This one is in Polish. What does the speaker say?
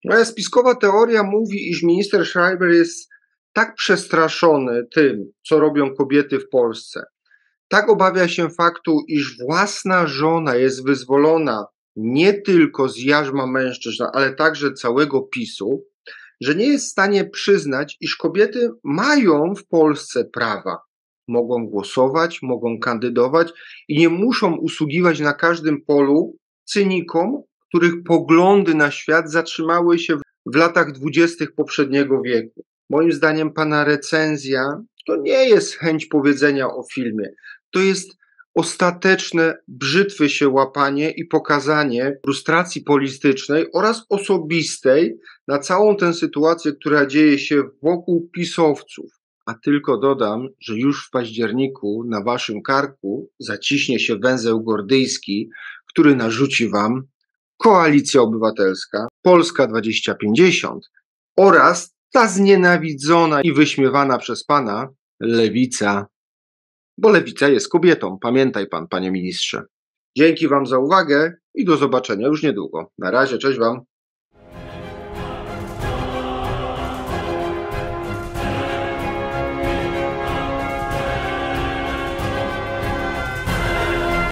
Moja spiskowa teoria mówi, iż minister Schreiber jest tak przestraszony tym, co robią kobiety w Polsce, tak obawia się faktu, iż własna żona jest wyzwolona nie tylko z jarzma mężczyzn, ale także całego PiSu, że nie jest w stanie przyznać, iż kobiety mają w Polsce prawa. Mogą głosować, mogą kandydować i nie muszą usługiwać na każdym polu cynikom, których poglądy na świat zatrzymały się w latach 20. poprzedniego wieku. Moim zdaniem pana recenzja to nie jest chęć powiedzenia o filmie, to jest ostateczne brzytwy się łapanie i pokazanie frustracji politycznej oraz osobistej na całą tę sytuację, która dzieje się wokół pisowców. A tylko dodam, że już w październiku na waszym karku zaciśnie się węzeł gordyjski, który narzuci wam Koalicja Obywatelska, Polska 2050 oraz ta znienawidzona i wyśmiewana przez pana Lewica. Bo Lewica jest kobietą, pamiętaj pan, panie ministrze. Dzięki wam za uwagę i do zobaczenia już niedługo. Na razie, cześć wam.